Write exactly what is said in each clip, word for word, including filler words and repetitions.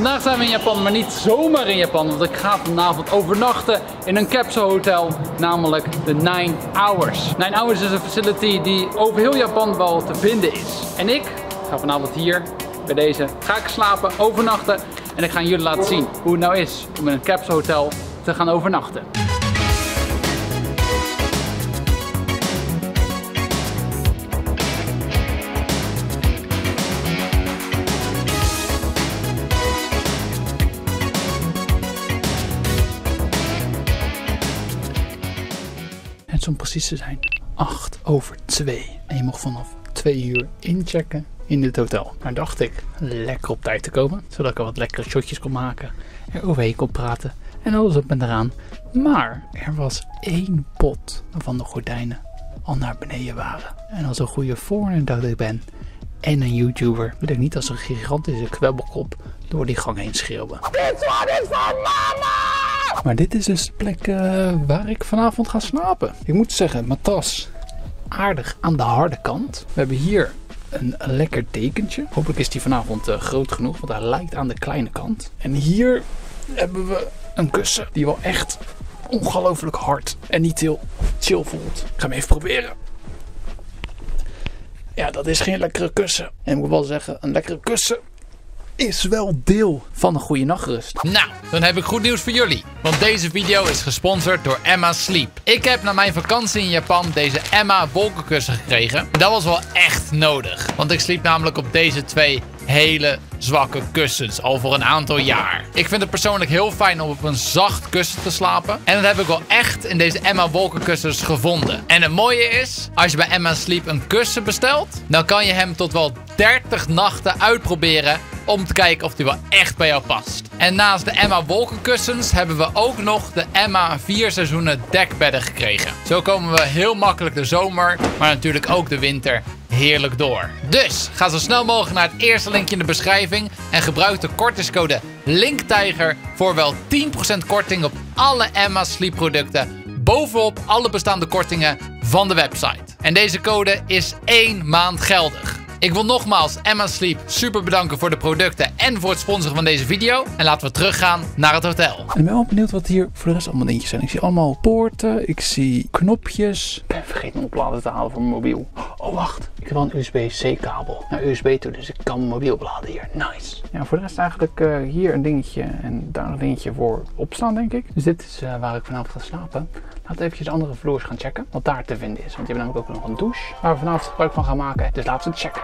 Vandaag zijn we in Japan, maar niet zomaar in Japan, want ik ga vanavond overnachten in een capsule hotel, namelijk de Nine Hours. Nine Hours is een facility die over heel Japan wel te vinden is. En ik ga vanavond hier, bij deze, ga ik slapen, overnachten en ik ga jullie laten zien hoe het nou is om in een capsule hotel te gaan overnachten. Het is om precies te zijn acht over twee. En je mocht vanaf twee uur inchecken in dit hotel. Maar dacht ik, lekker op tijd te komen. Zodat ik al wat lekkere shotjes kon maken. Er overheen kon praten. En alles op en eraan. Maar er was één pot waarvan de gordijnen al naar beneden waren. En als een goede foreigner dat ik ben en een YouTuber, wil ik niet als een gigantische kwebbelkop door die gang heen schreeuwen. Dit is van mama! Maar dit is dus de plek uh, waar ik vanavond ga slapen. Ik moet zeggen, matras aardig aan de harde kant. We hebben hier een lekker dekentje. Hopelijk is die vanavond uh, groot genoeg, want hij lijkt aan de kleine kant. En hier hebben we een kussen die wel echt ongelooflijk hard en niet heel chill voelt. Ik ga hem even proberen. Ja, dat is geen lekkere kussen. En ik moet wel zeggen, een lekkere kussen is wel deel van een goede nachtrust. Nou, dan heb ik goed nieuws voor jullie. Want deze video is gesponsord door Emma Sleep. Ik heb na mijn vakantie in Japan deze Emma wolkenkussen gekregen. Dat was wel echt nodig. Want ik sliep namelijk op deze twee hele zwakke kussens al voor een aantal jaar. Ik vind het persoonlijk heel fijn om op een zacht kussen te slapen. En dat heb ik wel echt in deze Emma wolkenkussens gevonden. En het mooie is, als je bij Emma Sleep een kussen bestelt, dan kan je hem tot wel dertig nachten uitproberen om te kijken of die wel echt bij jou past. En naast de Emma wolkenkussens hebben we ook nog de Emma vier seizoenen dekbedden gekregen. Zo komen we heel makkelijk de zomer, maar natuurlijk ook de winter heerlijk door. Dus ga zo snel mogelijk naar het eerste linkje in de beschrijving en gebruik de kortingscode LINKTIGER voor wel tien procent korting op alle Emma Sleep producten, bovenop alle bestaande kortingen van de website. En deze code is één maand geldig. Ik wil nogmaals Emma Sleep super bedanken voor de producten en voor het sponsoren van deze video. En laten we teruggaan naar het hotel. En ik ben wel benieuwd wat hier voor de rest allemaal dingetjes zijn. Ik zie allemaal poorten, ik zie knopjes. Ik ben vergeten om opladen te halen voor mijn mobiel. Oh wacht, ik heb wel een U S B C kabel naar U S B toe, dus ik kan mijn mobiel opladen hier. Nice. Ja, voor de rest eigenlijk uh, hier een dingetje en daar een dingetje voor opstaan, denk ik. Dus dit is uh, waar ik vanavond ga slapen. Laten we eventjes de andere vloers gaan checken wat daar te vinden is. Want je hebt namelijk ook nog een douche waar we vanavond gebruik van gaan maken. Dus laten we het checken.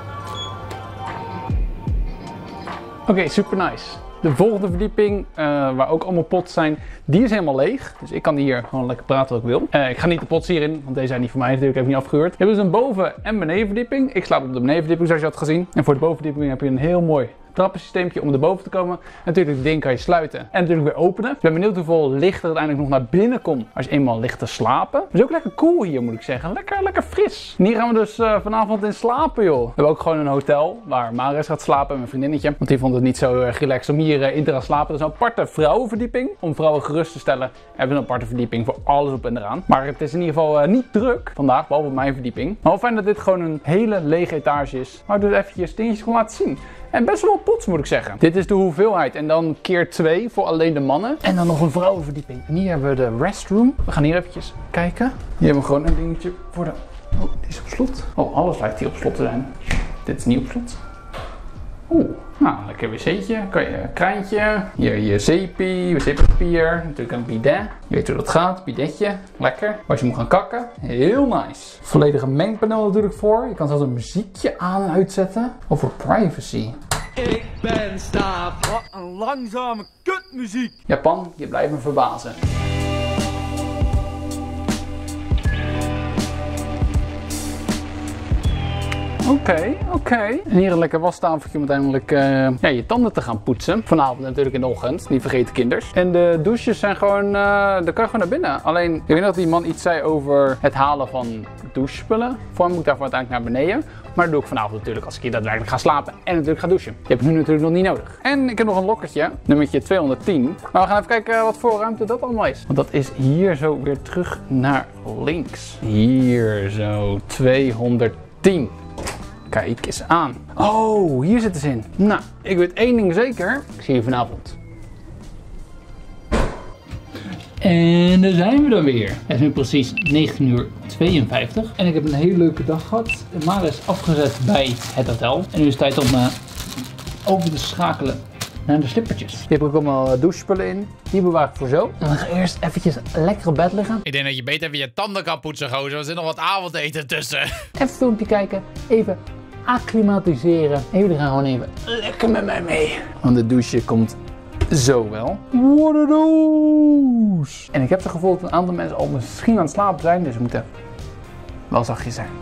Oké, okay, super nice. De volgende verdieping, uh, waar ook allemaal pots zijn, die is helemaal leeg. Dus ik kan hier gewoon lekker praten wat ik wil. Uh, ik ga niet de pots hierin, want deze zijn niet voor mij natuurlijk, heb ik niet afgehuurd. Je hebt dus een boven- en benedenverdieping. Ik slaap op de benedenverdieping zoals je had gezien. En voor de bovenverdieping heb je een heel mooi trappensysteempje om erboven te komen. En natuurlijk, het ding kan je sluiten en natuurlijk weer openen. Ik ben benieuwd hoeveel licht er uiteindelijk nog naar binnen komt als je eenmaal ligt te slapen. Het is ook lekker cool hier, moet ik zeggen. Lekker, lekker fris. En hier gaan we dus uh, vanavond in slapen, joh. We hebben ook gewoon een hotel waar Maris gaat slapen en mijn vriendinnetje. Want die vond het niet zo erg relaxed om hier uh, in te gaan slapen. Dat is een aparte vrouwenverdieping. Om vrouwen gerust te stellen hebben we een aparte verdieping voor alles op en eraan. Maar het is in ieder geval uh, niet druk vandaag, behalve op mijn verdieping. Maar wel fijn dat dit gewoon een hele lege etage is. Maar ik dus eventjes dingetjes kon laten zien. En best wel pots, moet ik zeggen. Dit is de hoeveelheid. En dan keer twee voor alleen de mannen. En dan nog een vrouwenverdieping. En hier hebben we de restroom. We gaan hier eventjes kijken. Hier hebben we gewoon een dingetje voor de... Oh, die is op slot. Oh, alles lijkt hier op slot te zijn. Dit is niet op slot. Oeh, nou, lekker wc'tje. Kan je een kraantje. Hier je zeepie, wc-papier. Natuurlijk een bidet. Je weet hoe dat gaat. Bidetje. Lekker. Als je moet gaan kakken. Heel nice. Volledige mengpaneel natuurlijk voor. Je kan zelfs een muziekje aan en uitzetten. Over privacy. Ik ben Staaf. Wat een langzame kutmuziek. Japan, je blijft me verbazen. Oké, okay, oké. Okay. En hier een lekker wastafeltje om uiteindelijk uh, ja, je tanden te gaan poetsen. Vanavond natuurlijk in de ochtend, niet vergeten kinders. En de douches zijn gewoon, uh, daar kan je gewoon naar binnen. Alleen, ik weet dat die man iets zei over het halen van douchespullen. Voor moet ik daarvoor uiteindelijk naar beneden. Maar dat doe ik vanavond natuurlijk als ik hier daadwerkelijk ga slapen en natuurlijk ga douchen. Je hebt het nu natuurlijk nog niet nodig. En ik heb nog een lokkertje, nummertje tweehonderdtien. Maar we gaan even kijken wat voor ruimte dat allemaal is. Want dat is hier zo weer terug naar links. Hier zo, tweehonderdtien. Kijk eens aan. Oh, hier zitten ze in. Nou, ik weet één ding zeker. Ik zie je vanavond. En daar zijn we dan weer. Het is nu precies negentien uur tweeënvijftig. En ik heb een hele leuke dag gehad. Mara is afgezet bij het hotel. En nu is het tijd om uh, over te schakelen naar de slippertjes. Hier heb ik allemaal douchespullen in. Die bewaar ik voor zo. En dan ga ik eerst eventjes lekker op bed liggen. Ik denk dat je beter even je tanden kan poetsen, gozer. Er zit nog wat avondeten tussen. Even filmpje kijken. Even acclimatiseren. En jullie gaan gewoon even lekker met mij mee. Want de douche komt zo wel. What are those? En ik heb het gevoel dat een aantal mensen al misschien aan het slapen zijn. Dus we moeten wel zachtjes zijn.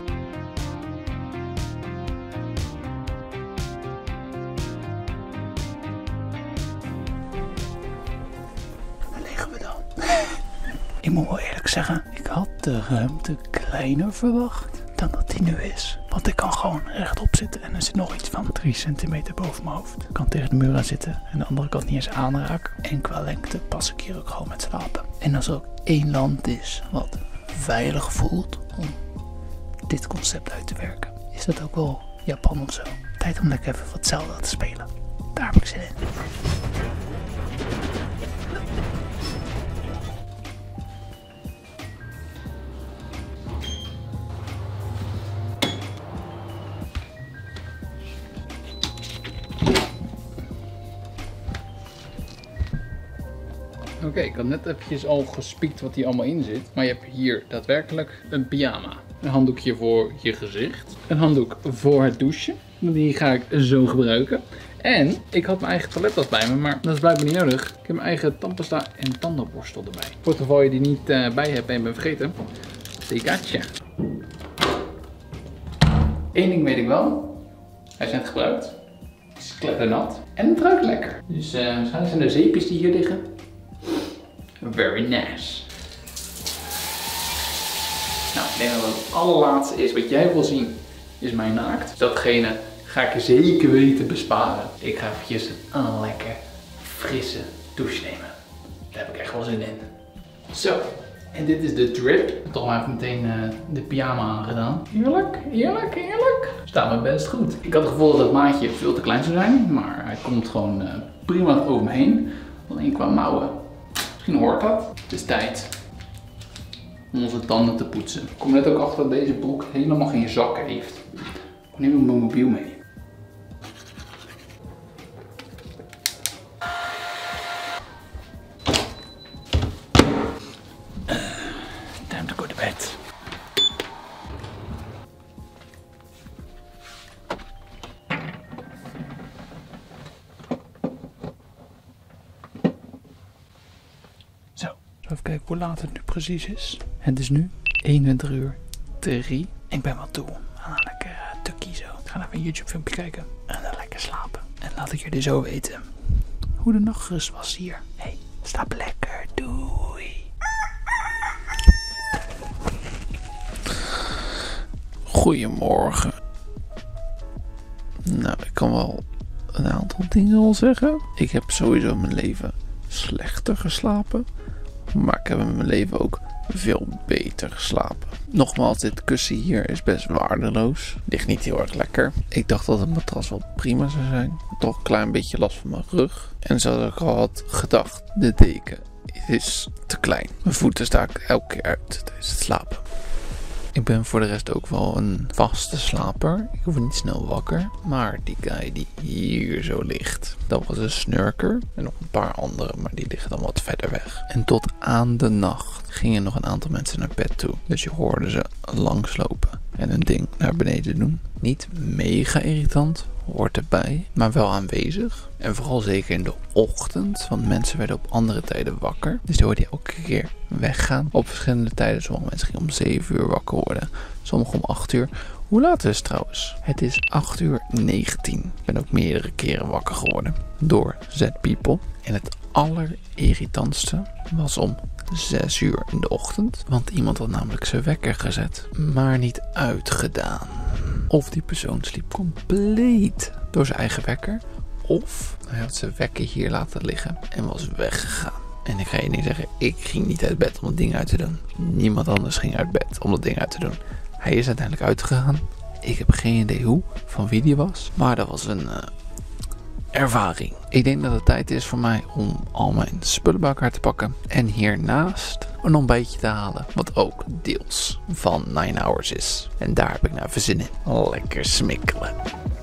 Ik moet wel eerlijk zeggen, ik had de ruimte kleiner verwacht dan dat die nu is. Want ik kan gewoon rechtop zitten en er zit nog iets van drie centimeter boven mijn hoofd. Ik kan tegen de muur aan zitten en de andere kant niet eens aanraken. En qua lengte pas ik hier ook gewoon met slapen. En als er ook één land is wat veilig voelt om dit concept uit te werken, is dat ook wel Japan of zo. Tijd om lekker even wat Zelda te spelen. Daar heb ik zin in. Oké, okay, ik had net eventjes al gespiekt wat hier allemaal in zit. Maar je hebt hier daadwerkelijk een pyjama. Een handdoekje voor je gezicht. Een handdoek voor het douchen. Die ga ik zo gebruiken. En ik had mijn eigen toilettas bij me, maar dat is blijkbaar niet nodig. Ik heb mijn eigen tandpasta en tandenborstel erbij. Voor het geval je die niet uh, bij hebt en bent vergeten. Tegatje. Eén ding weet ik wel. Hij is net gebruikt. Het is kletternat. En het ruikt lekker. Dus uh, waarschijnlijk zijn er zeepjes die hier liggen. Very nice. Nou, ik denk dat het allerlaatste is wat jij wil zien, is mijn naakt. Datgene ga ik zeker weten besparen. Ik ga eventjes een lekker frisse douche nemen. Daar heb ik echt wel zin in. Zo, en dit is de drip. Toch maar even meteen uh, de pyjama aangedaan. Heerlijk, heerlijk, heerlijk. Staat me best goed. Ik had het gevoel dat het maatje veel te klein zou zijn, maar hij komt gewoon uh, prima over me heen. Alleen qua mouwen. Misschien hoort dat. Het is tijd om onze tanden te poetsen. Ik kom net ook achter dat deze broek helemaal geen zak heeft. Ik neem mijn mobiel mee. Time to go to bed. Even kijken hoe laat het nu precies is. Het is nu eenentwintig uur drie. Ik ben wel toe aan een lekker tukkie zo. Ik ga even een YouTube filmpje kijken. En dan lekker slapen. En laat ik jullie zo weten hoe de nachtrust was hier. Hey, slaap lekker. Doei. Goedemorgen. Nou, ik kan wel een aantal dingen al zeggen. Ik heb sowieso in mijn leven slechter geslapen. Maar ik heb in mijn leven ook veel beter geslapen. Nogmaals, dit kussen hier is best waardeloos. Ligt niet heel erg lekker. Ik dacht dat het matras wel prima zou zijn. Toch een klein beetje last van mijn rug. En zoals ik al had gedacht, de deken is te klein. Mijn voeten sta ik elke keer uit tijdens het slapen. Ik ben voor de rest ook wel een vaste slaper. Ik word niet snel wakker. Maar die guy die hier zo ligt, dat was een snurker. En nog een paar andere, maar die liggen dan wat verder weg. En tot aan de nacht gingen nog een aantal mensen naar bed toe. Dus je hoorde ze langslopen en een ding naar beneden doen. Niet mega irritant, hoort erbij, maar wel aanwezig. En vooral zeker in de ochtend, want mensen werden op andere tijden wakker. Dus die hoorde je elke keer weggaan. Op verschillende tijden, sommige mensen gingen om zeven uur wakker worden. Sommigen om acht uur. Hoe laat is het trouwens? Het is acht uur negentien. Ik ben ook meerdere keren wakker geworden door Z-People. En het allerirritantste was om zes uur in de ochtend. Want iemand had namelijk zijn wekker gezet, maar niet uitgedaan. Of die persoon sliep compleet door zijn eigen wekker. Of hij had zijn wekker hier laten liggen en was weggegaan. En ik ga je niet zeggen, ik ging niet uit bed om dat ding uit te doen. Niemand anders ging uit bed om dat ding uit te doen. Hij is uiteindelijk uitgegaan Ik heb geen idee hoe, van wie die was. Maar dat was een uh, ervaring. Ik denk dat het tijd is voor mij om al mijn spullen bij elkaar te pakken. En hiernaast een ontbijtje te halen. Wat ook deels van nine hours is. En daar heb ik nou even zin in. Lekker smikkelen.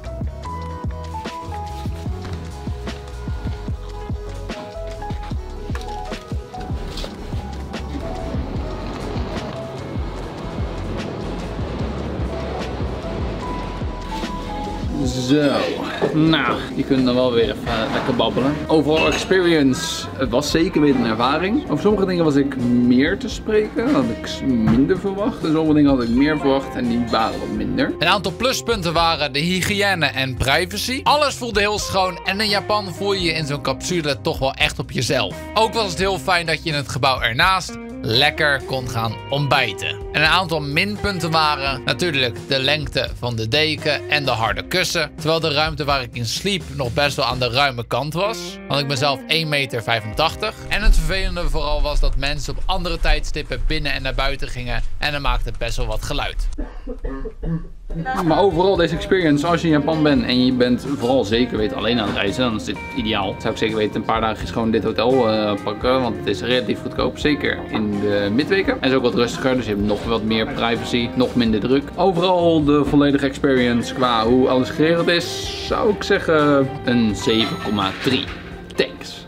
Zo, nou, die kunnen dan wel weer even uh, lekker babbelen. Overall experience, het was zeker weer een ervaring. Over sommige dingen was ik meer te spreken, had ik minder verwacht. En sommige dingen had ik meer verwacht en die waren wat minder. Een aantal pluspunten waren de hygiëne en privacy. Alles voelde heel schoon en in Japan voel je je in zo'n capsule toch wel echt op jezelf. Ook was het heel fijn dat je in het gebouw ernaast lekker kon gaan ontbijten. En een aantal minpunten waren natuurlijk de lengte van de deken en de harde kussen. Terwijl de ruimte waar ik in sliep nog best wel aan de ruime kant was. Want ik ben zelf één meter vijfentachtig. En het vervelende vooral was dat mensen op andere tijdstippen binnen en naar buiten gingen. En dat maakte best wel wat geluid. Maar overal deze experience, als je in Japan bent en je bent vooral zeker weten alleen aan het reizen, dan is dit ideaal. Zou ik zeker weten een paar dagen gewoon dit hotel uh, pakken, want het is relatief goedkoop. Zeker in de midweken. En is ook wat rustiger, dus je hebt nog wat meer privacy, nog minder druk. Overal de volledige experience qua hoe alles geregeld is, zou ik zeggen een zeven komma drie. Thanks.